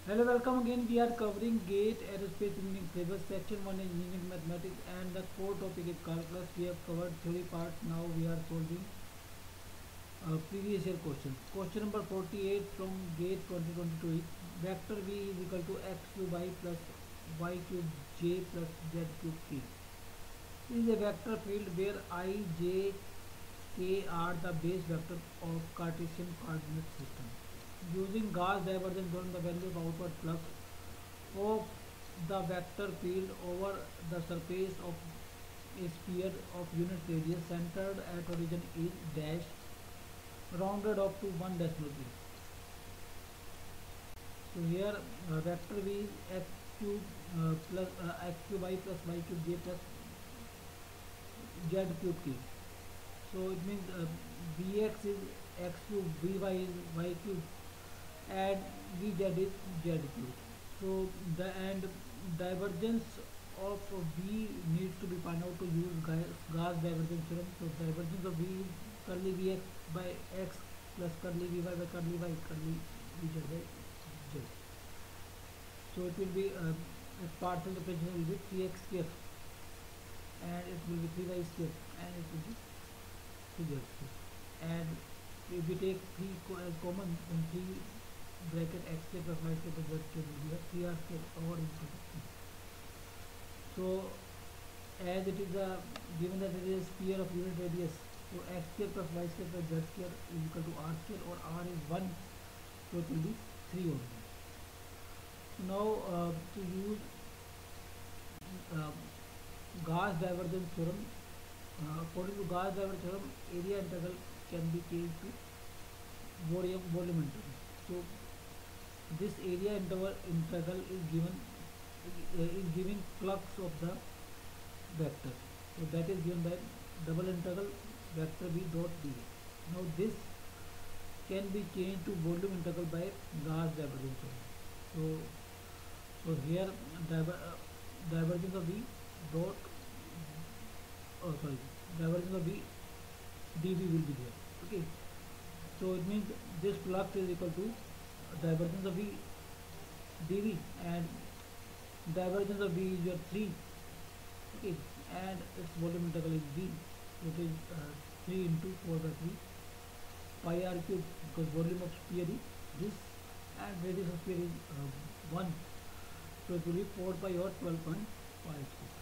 Hello, welcome again. We are covering GATE Aerospace Engineering syllabus. Section 1 is Engineering Mathematics and the core topic is calculus. We have covered theory part. Now we are solving previous year questions. Question number 48 from GATE 2022 is vector V is equal to x cube I plus y cube j plus z cube k. This is a vector field where I, j, k are the base vector of Cartesian coordinate system. Using Gauss divergence theorem, the value of outward flux of the vector field over the surface of a sphere of unit radius centered at origin is dash rounded up to 1 decimal place. So here vector V is x cube plus x cube I plus y cube j plus z cube k. So it means Vx is x cube, Vy is y cube, and Vz is z cube. So the and divergence of V needs to be found out to use Gauss divergence theorem. So divergence of V is curly Vx by x plus curly Vy by curly y curly Vz by z. So it will be a partial differential will be 3x square and it will be 3y square and it will be 3z square. And if we take 3 as common, then 3 bracket x square plus y square plus z square will be a 3r square over equal to 3. So as it is given that it is a sphere of unit radius, so x square plus y square plus z square is equal to r square, or r is 1, so it will be 3 only. Now to use uh, Gauss divergence theorem, according to Gauss divergence theorem, area integral can be changed to volume integral. So this area integral is giving flux of the vector. So that is given by double integral vector v dot dA. Now this can be changed to volume integral by Gauss divergence theorem. So here divergence of v dot divergence of v dv will be there. Okay, so it means this flux is equal to divergence of v dv, and divergence of v is your 3. Okay, and its volume integral is v, which is 3 into 4 by 3 pi r cube, because volume of sphere is this and radius of sphere is 1, so it will be 4 pi or 12.5.